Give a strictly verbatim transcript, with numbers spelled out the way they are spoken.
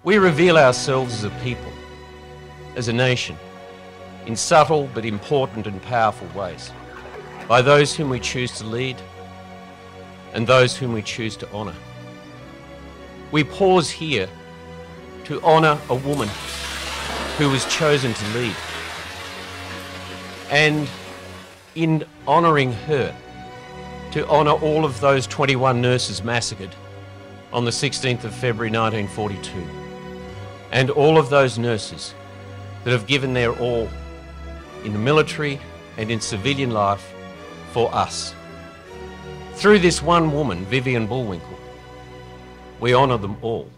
We reveal ourselves as a people, as a nation, in subtle but important and powerful ways, by those whom we choose to lead and those whom we choose to honour. We pause here to honour a woman who was chosen to lead, and in honouring her, to honour all of those twenty-one nurses massacred on the sixteenth of February nineteen forty-two, and all of those nurses that have given their all in the military and in civilian life for us. Through this one woman, Vivian Bullwinkel, we honour them all.